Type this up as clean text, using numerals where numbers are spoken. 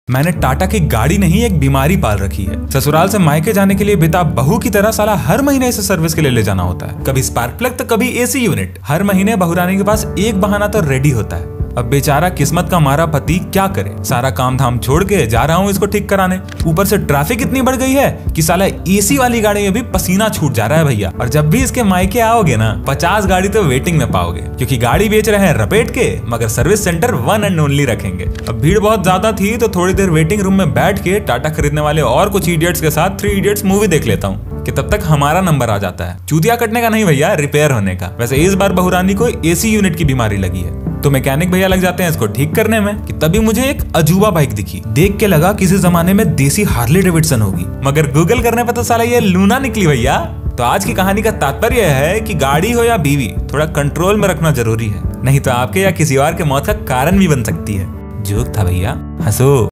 मैंने टाटा की गाड़ी नहीं एक बीमारी पाल रखी है। ससुराल से मायके जाने के लिए बेताब बहू की तरह साला हर महीने इसे सर्विस के लिए ले जाना होता है। कभी स्पार्क प्लग तो कभी एसी यूनिट। हर महीने बहुरानी के पास एक बहाना तो रेडी होता है। अब बेचारा किस्मत का मारा पति क्या करे, सारा काम धाम छोड़ के जा रहा हूँ इसको ठीक कराने। ऊपर से ट्रैफिक इतनी बढ़ गई है कि साला एसी वाली गाड़ी में भी पसीना छूट जा रहा है भैया। और जब भी इसके मायके आओगे ना 50 गाड़ी तो वेटिंग में पाओगे, क्योंकि गाड़ी बेच रहे हैं रपेट के, मगर service center one and only रखेंगे। अब भीड़ बहुत ज्यादा थी तो थोड़ी देर वेटिंग रूम में बैठ के टाटा खरीदने वाले और कुछ इडियट्स के साथ 3 इडियट्स मूवी देख लेता हूँ कि तब तक हमारा नंबर आ जाता है। चूतिया कटने का नहीं भैया, रिपेयर होने का। वैसे इस बार बहुरानी को एसी यूनिट की बीमारी लगी है तो मैकेनिक भैया लग जाते हैं इसको ठीक करने में कि तभी मुझे एक अजूबा बाइक दिखी। देख के लगा किसी जमाने में देसी हार्ले डेविडसन होगी, मगर गूगल करने पर तो साला ये लूना निकली भैया। तो आज की कहानी का तात्पर्य है कि गाड़ी हो या बीवी, थोड़ा कंट्रोल में रखना जरूरी है, नहीं तो आपके या किसी और के मौत का कारण भी बन सकती है। जोक था भैया, हंसो।